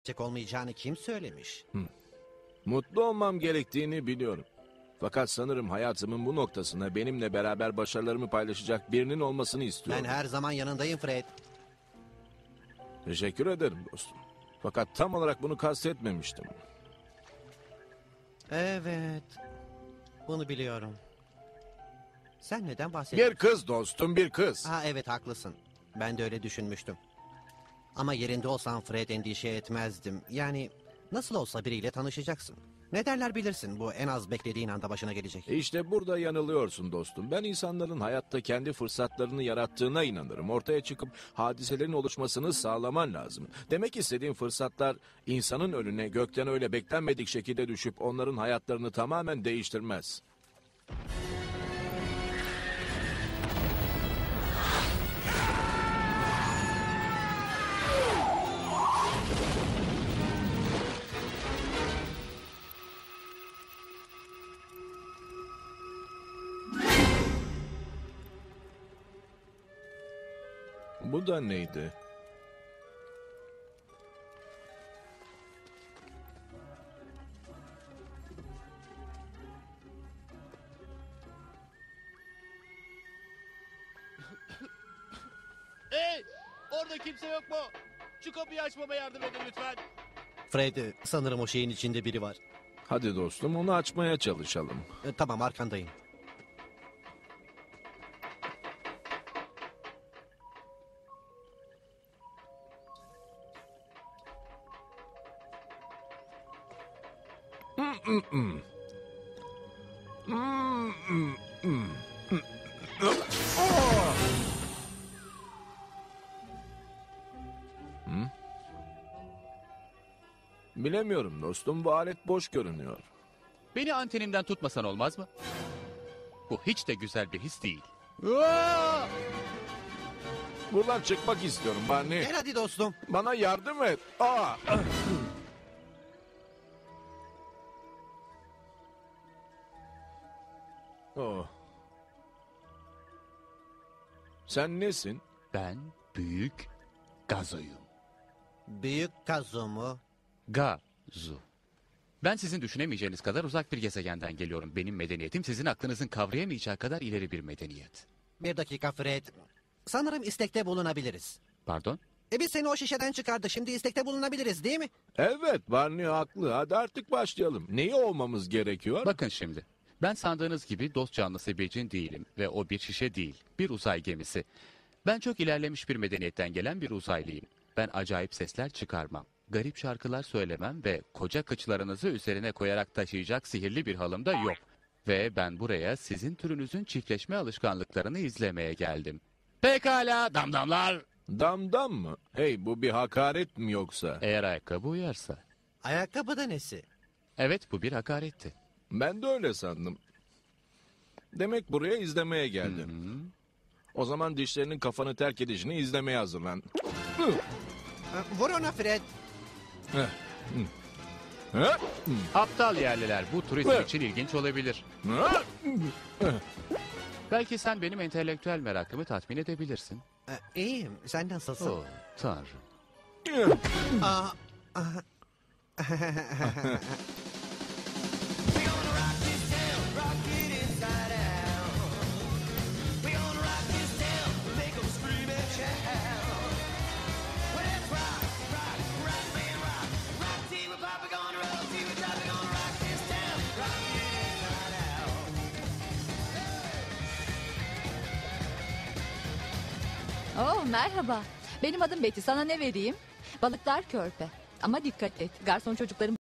gerçek olmayacağını kim söylemiş? Mutlu olmam gerektiğini biliyorum. Fakat sanırım hayatımın bu noktasına benimle beraber başarılarımı paylaşacak birinin olmasını istiyorum. Ben her zaman yanındayım Fred. Teşekkür ederim dostum. Fakat tam olarak bunu kastetmemiştim. Evet. Bunu biliyorum. Sen neden bahsediyorsun? Bir kız dostum, bir kız. Ha evet haklısın. Ben de öyle düşünmüştüm. Ama yerinde olsam Fred endişe etmezdim. Yani nasıl olsa biriyle tanışacaksın. Ne derler bilirsin, bu en az beklediğin anda başına gelecek. İşte burada yanılıyorsun dostum. Ben insanların hayatta kendi fırsatlarını yarattığına inanırım. Ortaya çıkıp hadiselerin oluşmasını sağlaman lazım. Demek istediğim fırsatlar insanın önüne gökten öyle beklenmedik şekilde düşüp onların hayatlarını tamamen değiştirmez. Bu da neydi? Hey! Orada kimse yok mu? Şu kapıyı açmama yardım edin lütfen. Fred, sanırım o şeyin içinde biri var. Hadi dostum, onu açmaya çalışalım. Tamam, arkandayım. Bilemiyorum dostum, bu alet boş görünüyor. Beni antenimden tutmasan olmaz mı? Bu hiç de güzel bir his değil. Aa! Buradan çıkmak istiyorum Barney. Gel hadi dostum. Bana yardım et. Oh. Sen nesin? Ben büyük gazoyum. Büyük Kazu mu? Gazu. Ben sizin düşünemeyeceğiniz kadar uzak bir gezegenden geliyorum. Benim medeniyetim sizin aklınızın kavrayamayacağı kadar ileri bir medeniyet. Bir dakika Fred. Sanırım istekte bulunabiliriz. Pardon? Biz seni o şişeden çıkardık. Şimdi istekte bulunabiliriz değil mi? Evet, Barney haklı. Hadi artık başlayalım. Neyi olmamız gerekiyor? Bakın şimdi. Ben sandığınız gibi dost canlısı bir cin değilim. Ve o bir şişe değil. Bir uzay gemisi. Ben çok ilerlemiş bir medeniyetten gelen bir uzaylıyım. Ben acayip sesler çıkarmam. Garip şarkılar söylemem ve koca kıçlarınızı üzerine koyarak taşıyacak sihirli bir halım da yok. Ve ben buraya sizin türünüzün çiftleşme alışkanlıklarını izlemeye geldim. Pekala damdamlar. Damdam mı? Hey, bu bir hakaret mi yoksa? Eğer ayakkabı uyarsa. Ayakkabı da nesi? Evet, bu bir hakaretti. Ben de öyle sandım. Demek buraya izlemeye geldin. O zaman dişlerinin kafanı terk edişini izlemeye hazırlan. Vur ona Fred. Aptal yerliler, bu turizm için ilginç olabilir. Belki sen benim entelektüel merakımı tatmin edebilirsin. İyiyim. Sen nasılsın? Oh, tanrım. Aa, Oh merhaba. Benim adım Betty. Sana ne vereyim? Balıklar körpe. Ama dikkat et. Garson çocukların